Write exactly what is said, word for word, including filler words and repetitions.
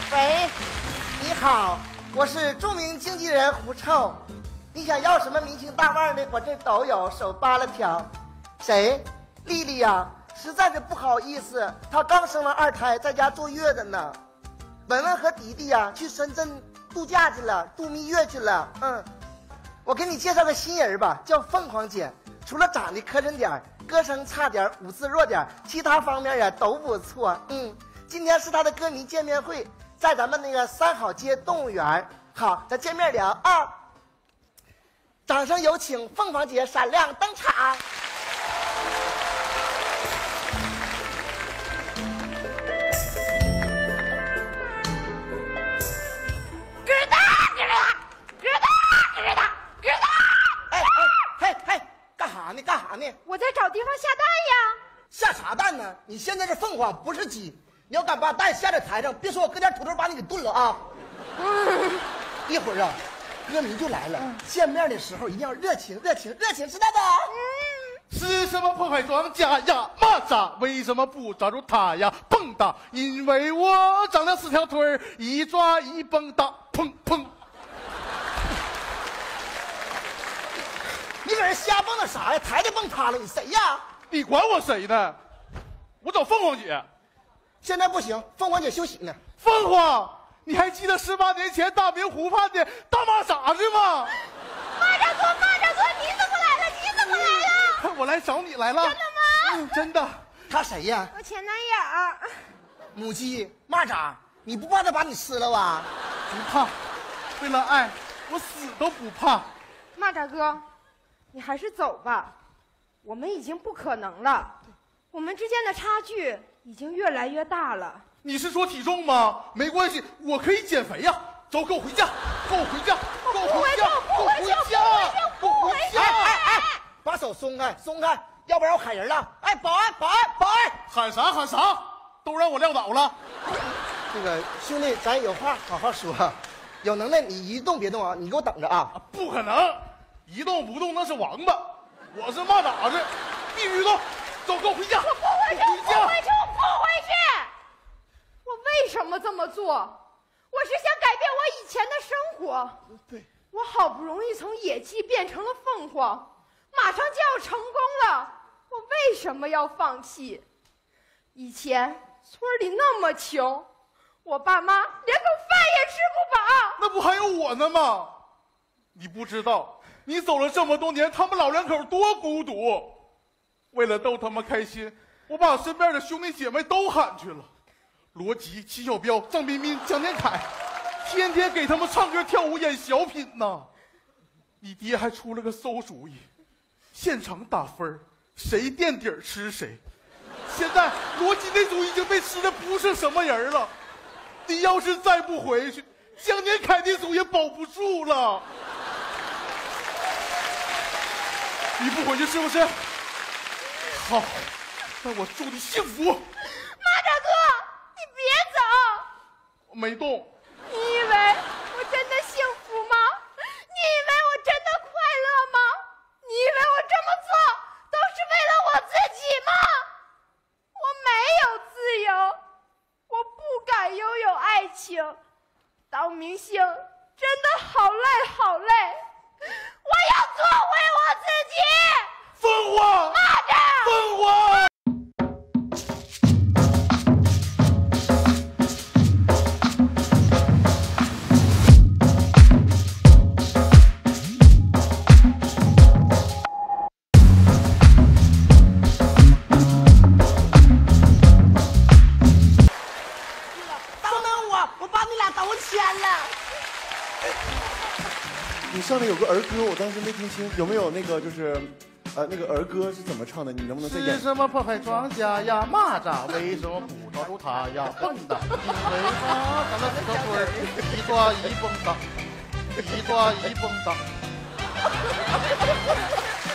喂，你好，我是著名经纪人胡臭，你想要什么明星大腕的，我这都有，手扒拉条。谁？丽丽呀，实在是不好意思，她刚生完二胎，在家坐月子呢。文文和迪迪呀，去深圳度假去了，度蜜月去了。嗯，我给你介绍个新人吧，叫凤凰姐。除了长得磕碜点，歌声差点，舞姿弱点，其他方面呀都不错。嗯，今天是她的歌迷见面会，在咱们那个三好街动物园。好，咱见面聊啊！掌声有请凤凰姐闪亮登场。你干啥呢？ 我在找地方下蛋呀。 下啥蛋呢？你现在是凤凰，不是鸡。你要敢把蛋下在台上，别说我搁点土豆把你给炖了啊！嗯、一会儿啊，歌迷就来了。嗯、见面的时候一定要热情，热情，热情，知道不？ 嗯。是什么破坏庄稼呀？蚂蚱为什么不抓住它呀？蹦跶，因为我长了四条腿儿，一抓一蹦跶，砰砰。 你搁这瞎蹦跶啥呀？台子蹦塌了，你谁呀？ 你管我谁呢？我找凤凰姐。 现在不行，凤凰姐休息呢。 凤凰，你还记得十八年前大明湖畔的大蚂蚱子吗？ 蚂蚱哥，蚂蚱哥，你怎么来了？你怎么来了？ 我来找你来了。 真的吗？ 嗯，真的。 他谁呀？ 我前男友。 母鸡，蚂蚱，你不怕他把你吃了吧？ 不怕，为了爱，我死都不怕。 蚂蚱哥。你还是走吧，我们已经不可能了，我们之间的差距已经越来越大了。 你是说体重吗？没关系，我可以减肥呀。走，跟我回家，跟我回家，跟我回家， 不回去，不回去， 哎哎哎，把手松开，松开，要不然我喊人了。哎，保安，保安，保安， 喊啥喊啥，都让我撂倒了。 这个兄弟，咱有话好好说，有能耐你一动别动啊，你给我等着啊。 不可能。一动不动那是王八，我是蚂蚱子，必须动！走，跟我回家！ 我不回去，我不回去，我不回去！我为什么这么做？我是想改变我以前的生活。 对， 我好不容易从野鸡变成了凤凰，马上就要成功了，我为什么要放弃？以前村里那么穷，我爸妈连口饭也吃不饱。 那不还有我呢吗？你不知道。你走了这么多年，他们老两口多孤独。为了逗他们开心，我把身边的兄弟姐妹都喊去了，罗辑、齐小彪、郑彬彬、蒋年凯，天天给他们唱歌、跳舞、演小品呢。你爹还出了个馊主意，现场打分，谁垫底儿吃谁。现在罗辑那组已经被吃的不是什么人了，你要是再不回去，蒋年凯那组也保不住了。你不回去是不是？好，那我祝你幸福。蚂蚱哥，你别走。 我没动。 你以为我真的幸福吗？你以为我真的快乐吗？你以为我这么做都是为了我自己吗？我没有自由，我不敢拥有爱情。当明星真的好累好累。我要做回我自己。 凤凰， 蚂蚱， 凤凰。 等等我，我把你俩都签了。 你上面有个儿歌，我当时没听清，有没有那个就是，呃，那个儿歌是怎么唱的？你能不能再演？ 是什么破坏庄稼呀？蚂蚱为什么不抓住它呀？笨的，因为它长了四条腿儿，一抓一蹦跶，一抓一蹦跶。